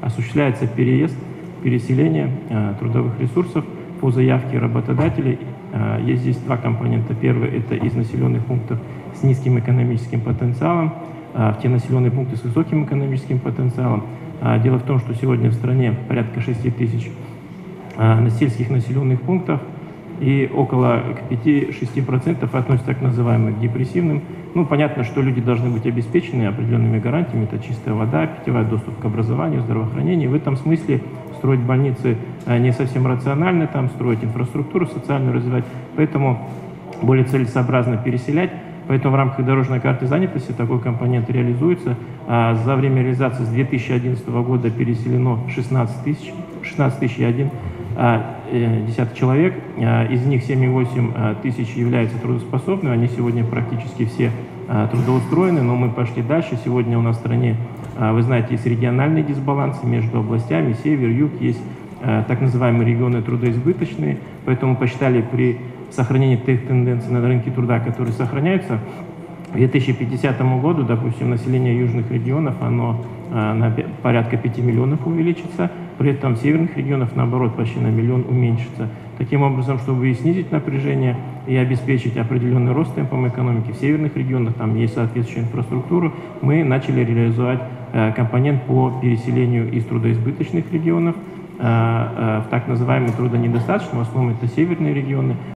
осуществляется переселение трудовых ресурсов по заявке работодателей. Есть здесь два компонента. Первый – это из населенных пунктов с низким экономическим потенциалом в те населенные пункты с высоким экономическим потенциалом. Дело в том, что сегодня в стране порядка 6 тысяч сельских населенных пунктов, и около 5-6% относятся так называемым депрессивным. Ну, понятно, что люди должны быть обеспечены определенными гарантиями. Это чистая вода, питьевая, доступ к образованию, здравоохранению. В этом смысле строить больницы не совсем рационально, там строить инфраструктуру социальную развивать. Поэтому более целесообразно переселять. Поэтому в рамках дорожной карты занятости такой компонент реализуется. За время реализации с 2011 года переселено 16 001 десяток человек. Из них 7,8 тысяч являются трудоспособными. Они сегодня практически все трудоустроены, но мы пошли дальше. Сегодня у нас в стране, вы знаете, есть региональные дисбалансы между областями, север, юг, есть так называемые регионы трудоизбыточные. Поэтому посчитали, при сохранении тех тенденций на рынке труда, которые сохраняются, к 2050 году, допустим, население южных регионов, оно на порядка 5 миллионов увеличится, при этом северных регионов, наоборот, почти на миллион уменьшится. Таким образом, чтобы и снизить напряжение и обеспечить определенный рост темпом экономики в северных регионах, там есть соответствующая инфраструктура, мы начали реализовать компонент по переселению из трудоизбыточных регионов в так называемые трудонедостаточные, в основном это северные регионы.